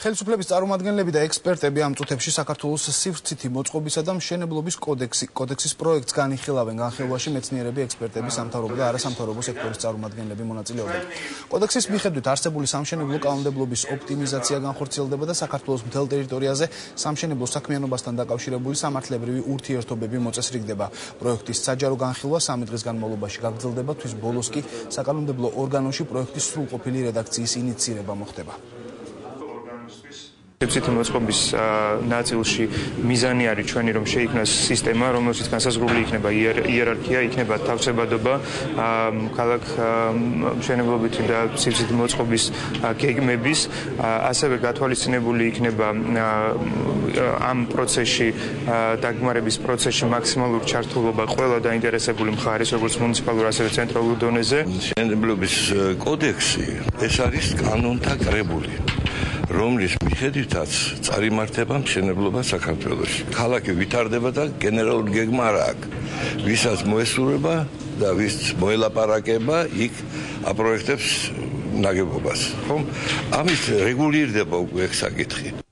ხელისუფლების წარმომადგენლები და ექსპერტები ამ წუთებში საქართველოს სივრცითი მოწყობისა და მშენებლობის კოდექსის პროექტს განიხილავენ. განხილვაში მეცნიერები, ექსპერტები, სამთავრობო და არასამთავრობო სექტორის წარმომადგენლები მონაწილეობენ. კოდექსის მიხედვით არსებული სამშენებლო კანონმდებლობის ოპტიმიზაცია განხორციელდება და საქართველოს მთელ ტერიტორიაზე სამშენებლო საქმიანობასთან დაკავშირებული სამართლებრივი ურთიერთობები მოწესრიგდება. პროექტის საჯარო განხილვა 3 დღის განმავლობაში გაგრძელდება, თვის ბოლოს კი საკანონმდებლო ორგანოში პროექტის სრულყოფილი რედაქციის ინიციირება მოხდება. სივრცითი მოწყობის ნაწილში მიზანი არის ჩვენი, რომ შეიქმნას სისტემა, რომელშიც განსაზღვრული იქნება იერარქია, იქნება თავსებადობა, ქალაქ მშენებლობითი და სივრცითი მოწყობის გეგმების, ასევე გათვალისწინებული იქნება ამ პროცესში, დაგმარების პროცესში მაქსიმალური ჩართულობა ყველა დაინტერესებული მხარის, როგორც მუნიციპალურ, ასევე ცენტრალურ დონეზე. მშენებლობის კოდექსი ეს არის კანონთა კრებული, რომლის მიხედვითაც წარიმართება მშენებლობა საქართველოში. ქალაქი ვითარდება და გენერალური გეგმა არ აქვს. ვისაც მოესურვება და ვის მოელაპარაკება, იქ აპროექტებს ნაგებობას. ხომ? ამით რეგულირდება უკვე ეს საკითხი.